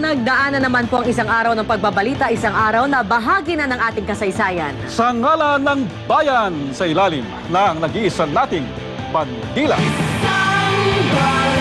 Nagdaan na naman po ang isang araw ng pagbabalita, isang araw na bahagi na ng ating kasaysayan. Sa ngalan ng bayan sa ilalim ng nag-iisa nating Bandila.